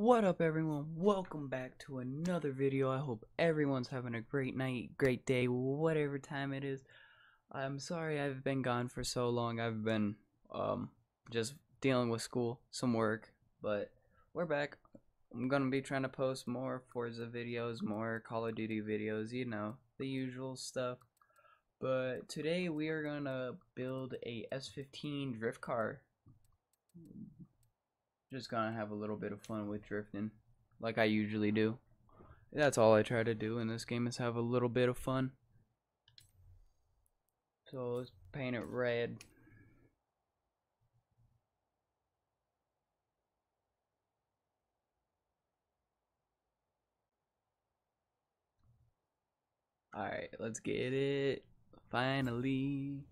What up, everyone? Welcome back to another video. I hope everyone's having a great night, great day, whatever time it is. I'm sorry I've been gone for so long. I've been just dealing with school, some work, but we're back. I'm gonna be trying to post more Forza videos, more Call of Duty videos, you know, the usual stuff. But today we are gonna build a S15 drift car. Just gonna have a little bit of fun with drifting, like I usually do. That's all I try to do in this game, is have a little bit of fun. So let's paint it red. Alright, let's get it. Finally.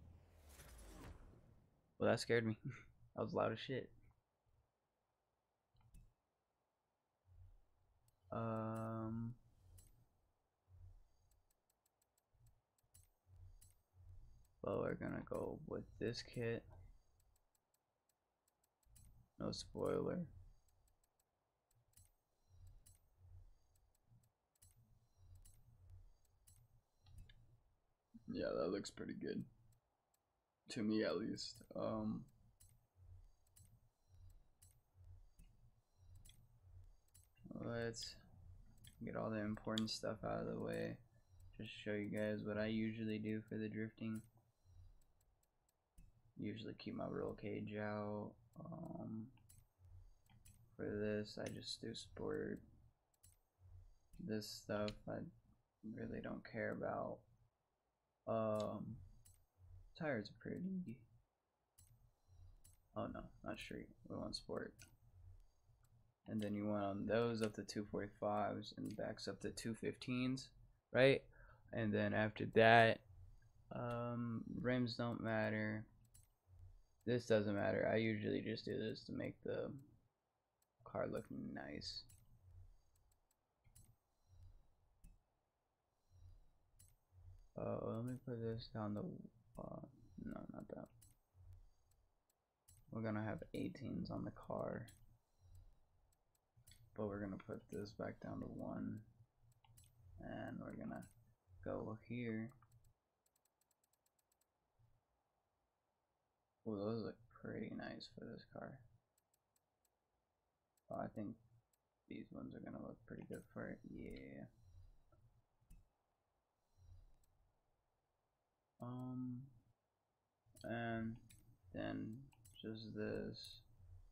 Well, that scared me. That was loud as shit. Well, we're gonna go with this kit. No spoiler. Yeah, that looks pretty good. To me, at least. Let's get all the important stuff out of the way. Just show you guys what I usually do for the drifting. Usually keep my roll cage out. For this, I just do sport. This stuff I really don't care about. Tires are pretty. Oh no, not street. We want sport. And then you want on those up to 245s and backs up to 215s, right? And then after that, rims don't matter. This doesn't matter. I usually just do this to make the car look nice. Let me put this down the no, not that. We're gonna have 18s on the car, but we're gonna put this back down to 1, and we're gonna go here. Oh, those look pretty nice for this car. Oh, I think these ones are gonna look pretty good for it. Yeah. And then just this.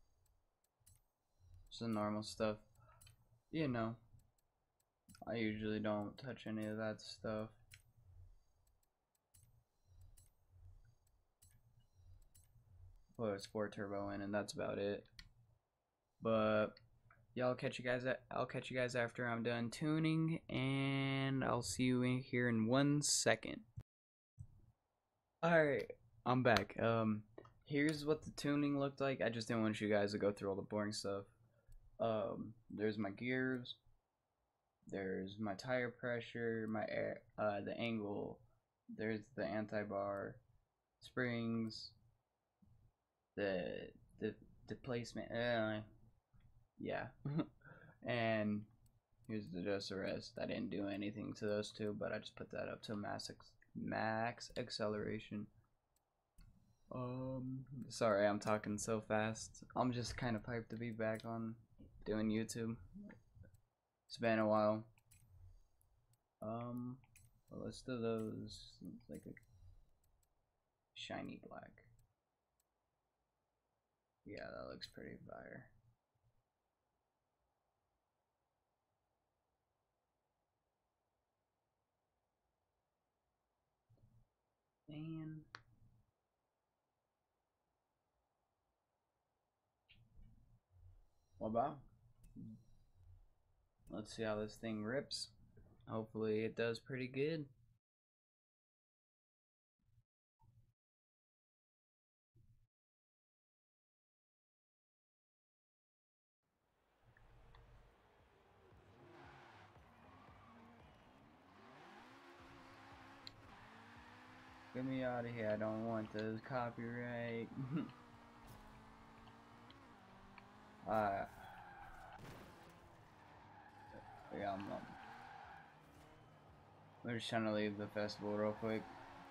Just the normal stuff. You know, I usually don't touch any of that stuff. Put a sport turbo in, and that's about it. But yeah, I'll catch you guys after I'm done tuning, and I'll see you in here in 1 second. Alright, I'm back. Here's what the tuning looked like. I just didn't want you guys to go through all the boring stuff. There's my gears, there's my tire pressure, my air, the angle, there's the anti-bar, springs, the placement, yeah. And here's the rest. I didn't do anything to those two, but I just put that up to max acceleration. Sorry, I'm talking so fast. I'm just kind of hyped to be back on doing YouTube. It's been a while. Well, let's do those. It's like a shiny black. Yeah, that looks pretty fire. And what about? Let's see how this thing rips. Hopefully it does pretty good. Get me out of here. I don't want this copyright. We're just trying to leave the festival real quick.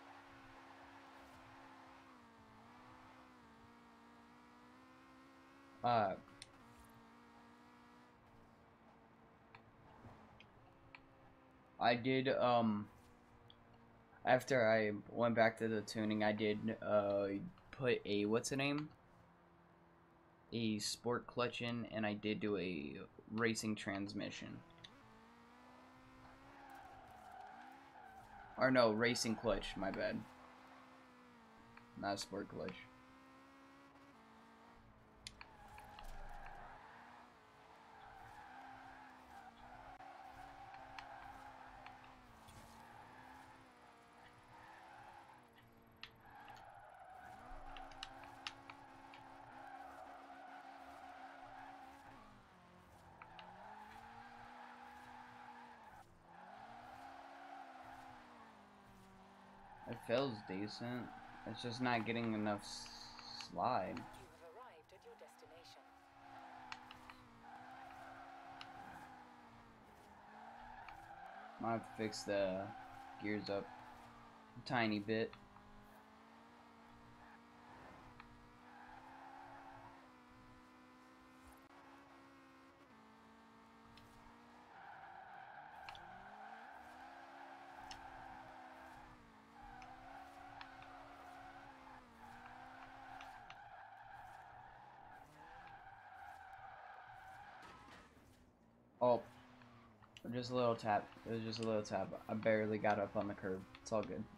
I did, after I went back to the tuning, I did, put a, what's the name? A sport clutch in, and I did do a racing transmission. Or no, racing clutch, my bad. Not a sport clutch. It feels decent. It's just not getting enough slide. You have arrived at your destination. Might have to fix the gears up a tiny bit. Oh, just a little tap. It was just a little tap. I barely got up on the curb. It's all good.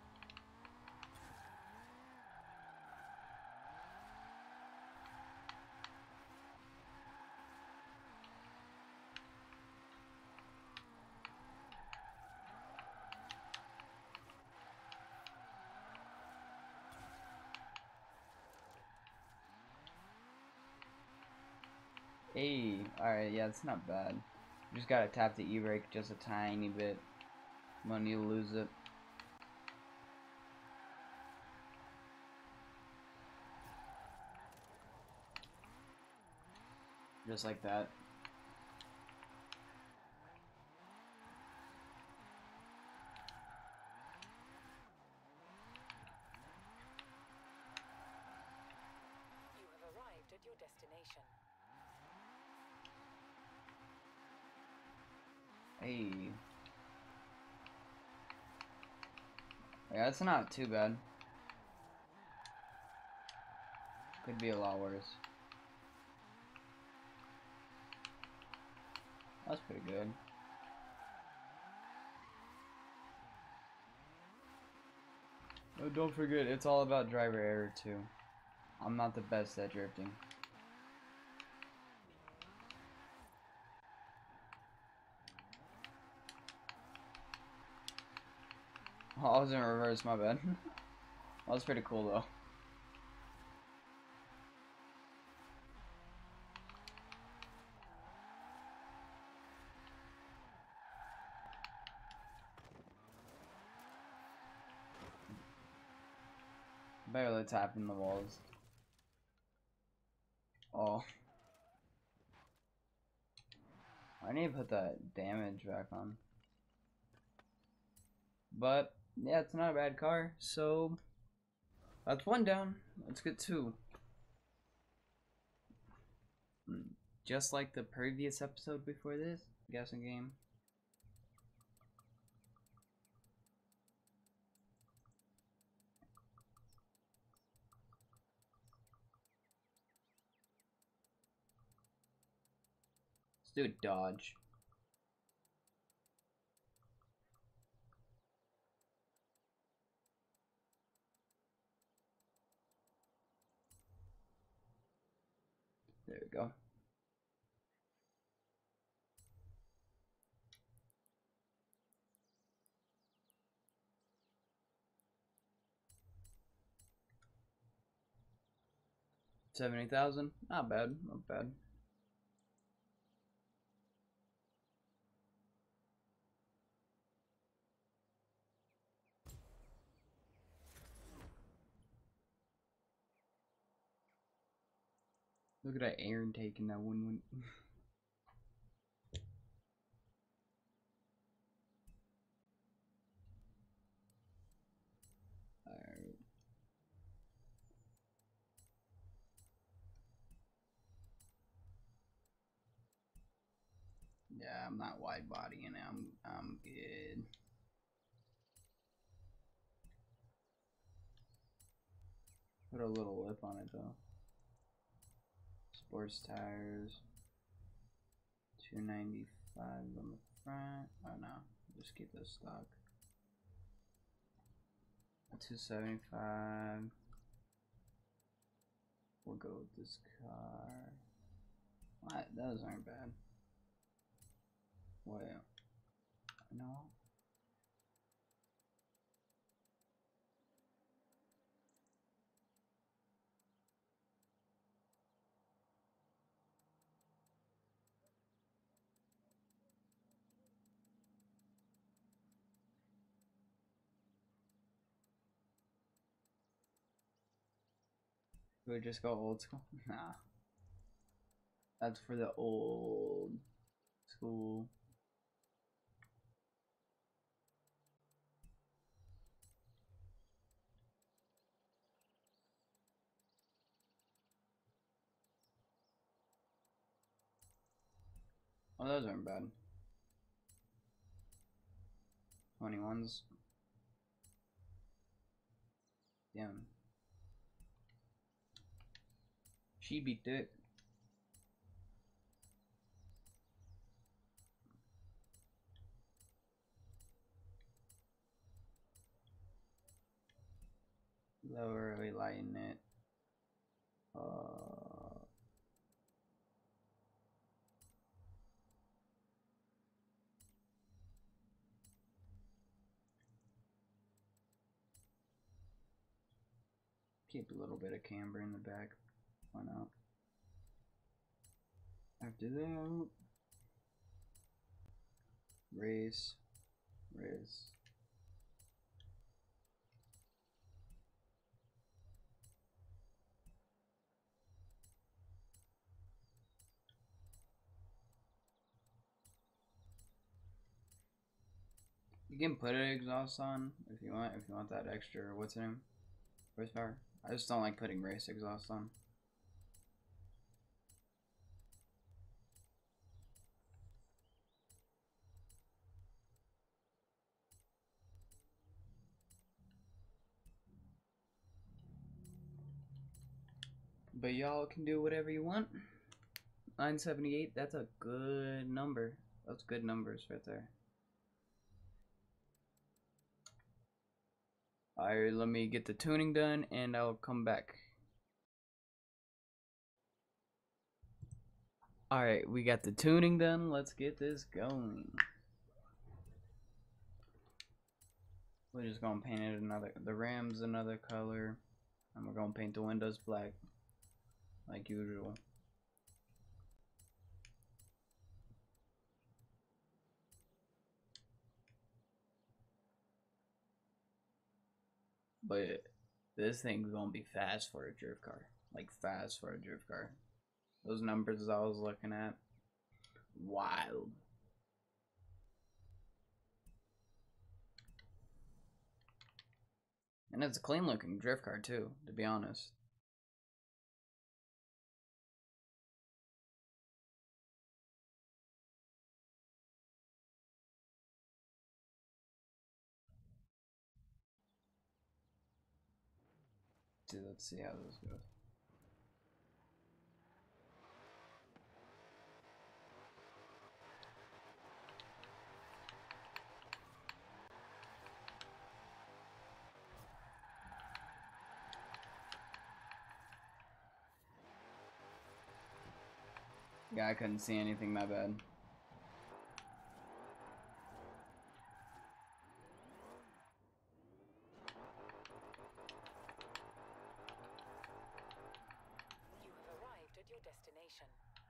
Hey, alright, yeah, it's not bad. You just gotta tap the e-brake just a tiny bit. When you lose it. Just like that. You have arrived at your destination. Hey. Yeah, it's not too bad. Could be a lot worse. That's pretty good. Oh, don't forget, it's all about driver error too. I'm not the best at drifting. Oh, I was in reverse, my bad. That was pretty cool though. Barely tapping the walls. Oh. I need to put that damage back on. But, yeah, it's not a bad car, so that's one down. Let's get two. Just like the previous episode before this, guessing game. Let's do a dodge. There we go. $70,000. Not bad. Not bad. Look at that Aaron taking that one. Yeah, I'm not wide bodying it. I'm good. Put a little lip on it though. Sports tires. 295 on the front. Oh no, just keep this stock. 275. We'll go with this car. What? Those aren't bad. Wait. No. We just go old school? Nah. That's for the old school. Oh, those aren't bad. 21s. Damn. She be thick. Lower, we lighten it. Keep a little bit of camber in the back. Why not? After that, race. You can put an exhaust on if you want. If you want that extra, what's in horsepower? I just don't like putting race exhaust on. But y'all can do whatever you want. 978, that's a good number. That's good numbers right there. Alright, let me get the tuning done and I'll come back. Alright, we got the tuning done. Let's get this going. We're just gonna paint it the Rams another color. And we're gonna paint the windows black. Like usual. But this thing's gonna be fast for a drift car. Like fast for a drift car. Those numbers I was looking at. Wild. And it's a clean looking drift car too, to be honest. Dude, let's see how this goes. Yeah, I couldn't see anything, my bad. You have arrived at your destination.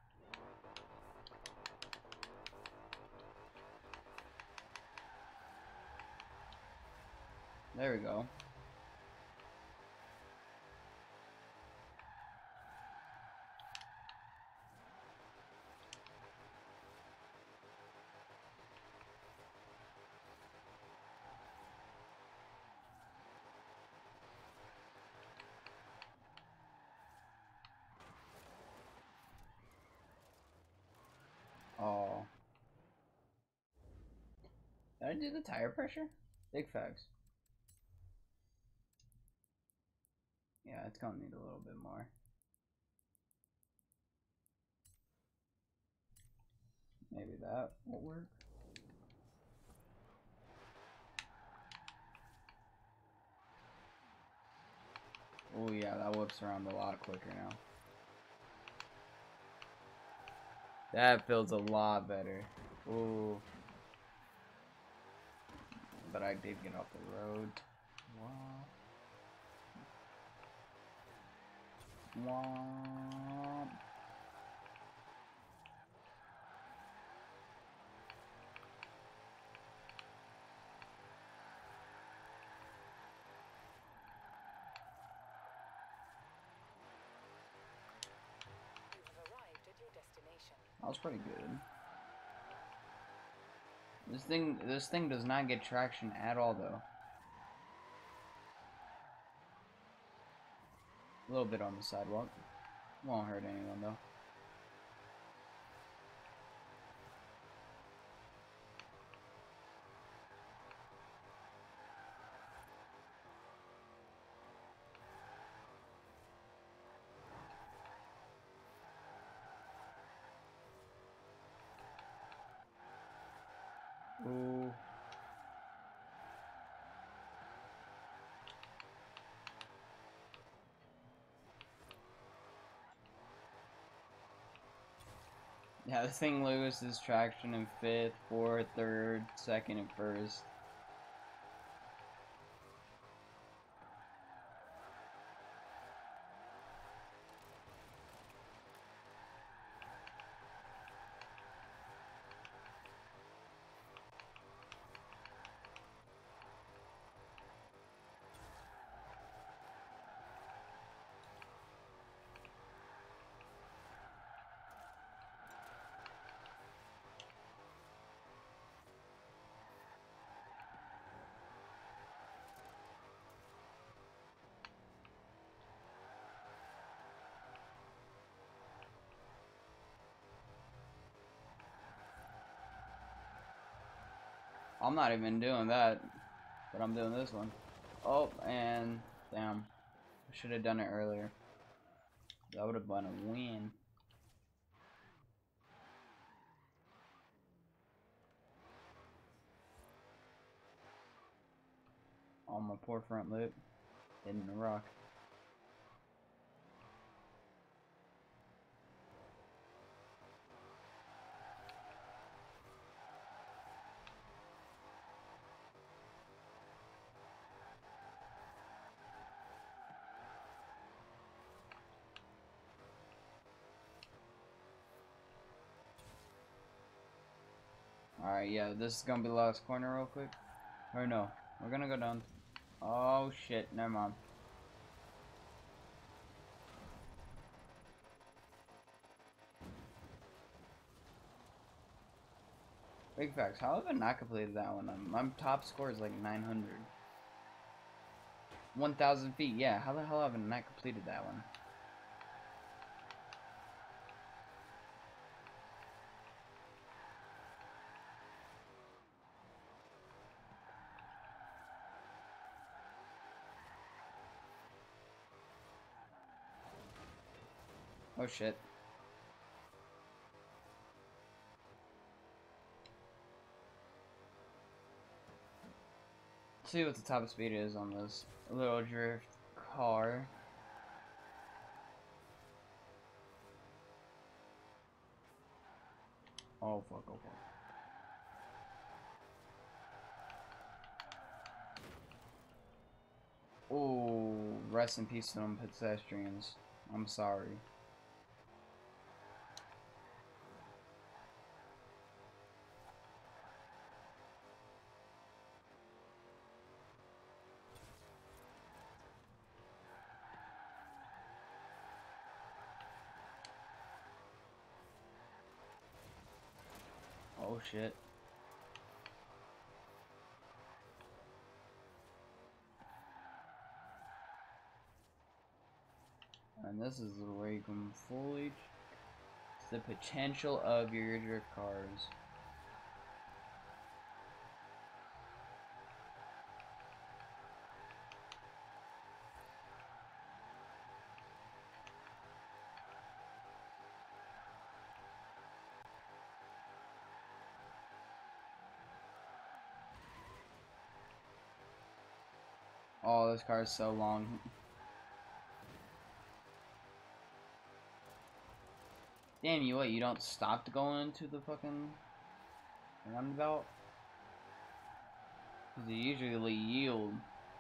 There we go. Oh. I do the tire pressure? Big facts. Yeah, it's gonna need a little bit more. Maybe that will work. Oh yeah, that whips around a lot quicker now. That feels a lot better. Ooh. But I did get off the road. Wow. Wow. That was pretty good. This thing does not get traction at all though. A little bit on the sidewalk. Won't hurt anyone though. Ooh. Yeah, this thing loses traction in 5th, 4th, 3rd, 2nd, and 1st. I'm not even doing that, but I'm doing this one. Oh, and damn. I should have done it earlier. That would have been a win. On my poor front lip. Hitting the rock. Alright, yeah, this is gonna be the last corner real quick. Or no, we're gonna go down. Oh shit, never mind. Big facts, how have I not completed that one? My top score is like 900. 1,000 feet, yeah, how the hell have I not completed that one? Oh shit. Let's see what the top speed is on this little drift car. Oh fuck, oh fuck. Oh, rest in peace to them pedestrians. I'm sorry. Oh shit. And this is where you can fully the potential of your drift cars. Oh, this car is so long. Damn, you what? You don't stop to go into the fucking roundabout? Because you usually yield.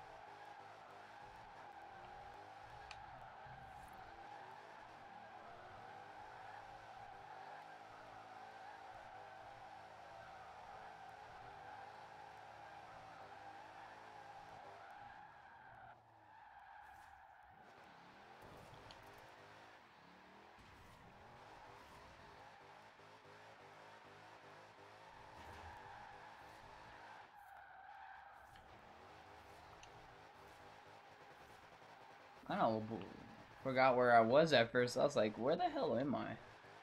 I don't know, forgot where I was at first. I was like, where the hell am I?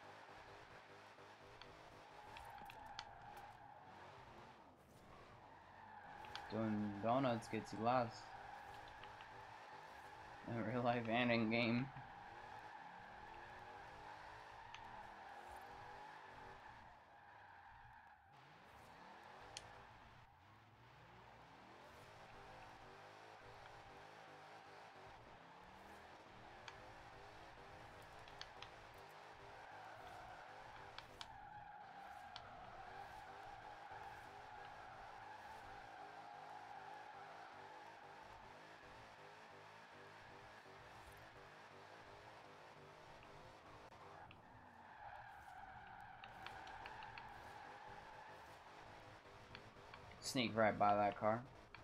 Doing donuts gets you lost. In real life and in game. Sneak right by that car.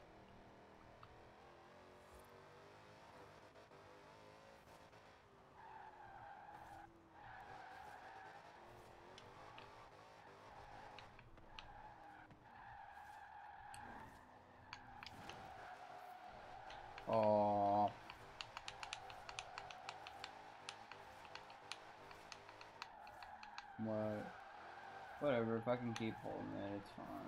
Oh. What? Whatever, if I can keep holding it, it's fine.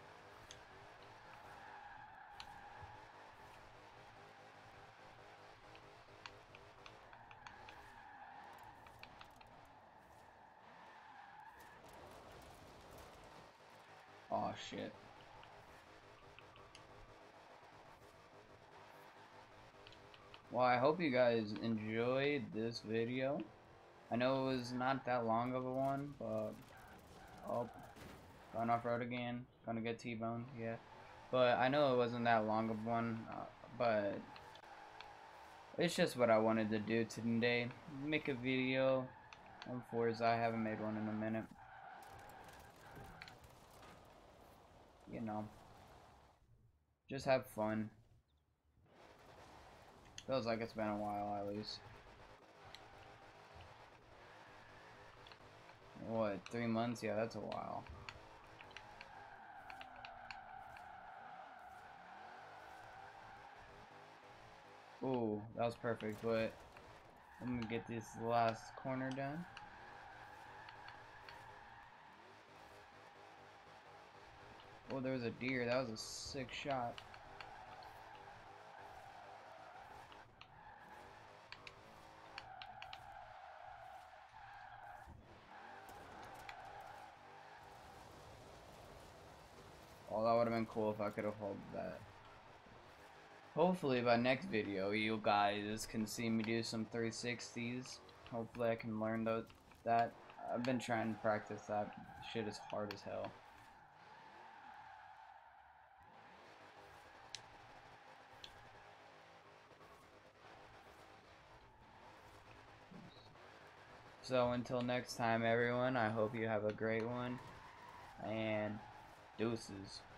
Oh shit. Well, I hope you guys enjoyed this video. I know it was not that long of a one, but oh, going off road again, gonna get T-boned, yeah. But I know it wasn't that long of one, but it's just what I wanted to do today. Make a video on Forza. I haven't made one in a minute. You know, just have fun. Feels like it's been a while at least. What, 3 months? Yeah, that's a while. Ooh, that was perfect, but I'm gonna get this last corner done. Oh, there was a deer. That was a sick shot. Oh, that would have been cool if I could have held that. Hopefully by next video you guys can see me do some 360s. Hopefully I can learn that. I've been trying to practice that. Shit is hard as hell. So until next time everyone, I hope you have a great one, and deuces.